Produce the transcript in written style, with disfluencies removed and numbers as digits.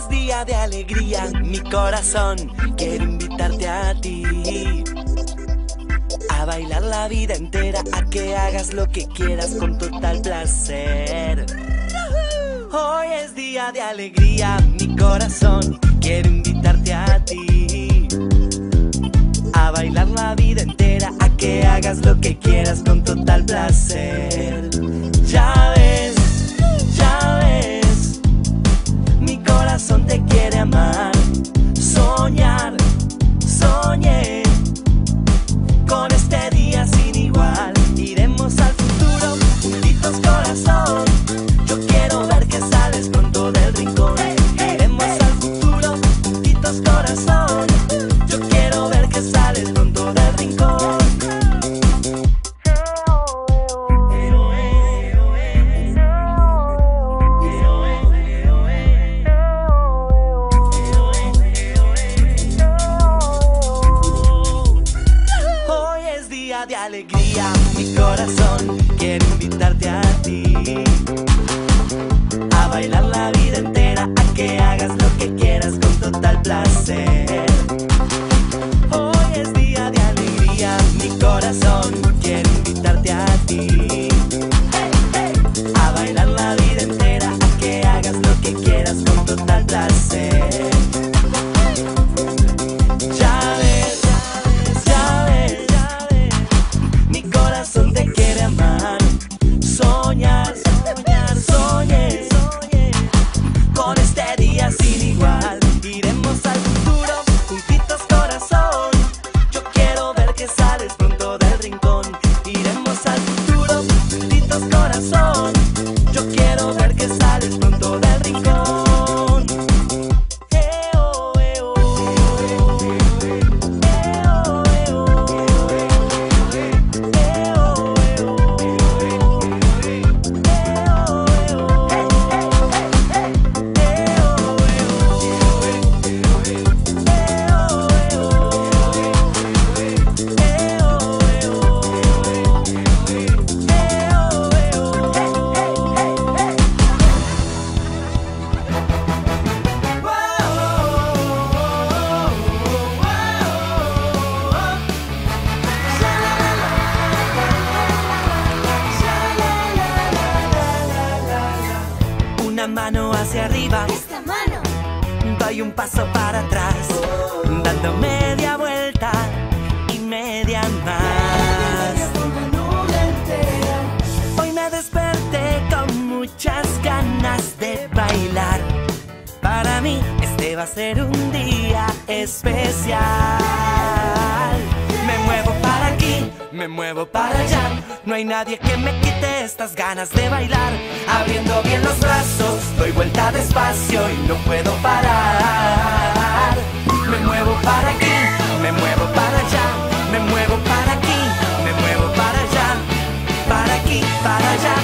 es día de alegría, mi corazón quiere invitarte a ti. A bailar la vida entera, a que hagas lo que quieras con total placer. Hoy es día de alegría, mi corazón quiere invitarte a ti. A bailar la vida entera, a que hagas lo que quieras con total placer. Ya ves, mi corazón te quiere amar. Soñar, soñé con este día sin igual. Iremos al futuro, juntitos corazón. Yo quiero ver que sales pronto del rincón. Iremos al futuro, juntitos corazón. Yo quiero ver que sales pronto del rincón. Hoy es día de alegría, mi corazón quiere invitarte a ti. A bailar la vida entera, a que hagas lo que quieras con total placer. Hoy es día de alegría, mi corazón quiere invitarte a ti. A bailar la vida entera, a que hagas lo que quieras con total placer. Ya ves, mi corazón te quiere amar. Soñar, soñé con este día sin igual. Iremos al futuro, juntitos corazón. Yo quiero ver que sales pronto del rincón. Iremos al futuro, juntitos corazón. Yo quiero ver que sales pronto del rincón. Oh, oh, una mano hacia arriba, Esta mano, doy un paso para atrás, dando media vuelta y media más. Hoy me desperté con muchas ganas de bailar. Para mí este va a ser un día especial. Me muevo para aquí, me muevo para allá. No hay nadie que me quite estas ganas de bailar. Abriendo bien los brazos, doy vuelta despacio y no puedo parar. Me muevo para aquí, me muevo para allá. Me muevo para aquí, me muevo para allá. Para aquí, para allá.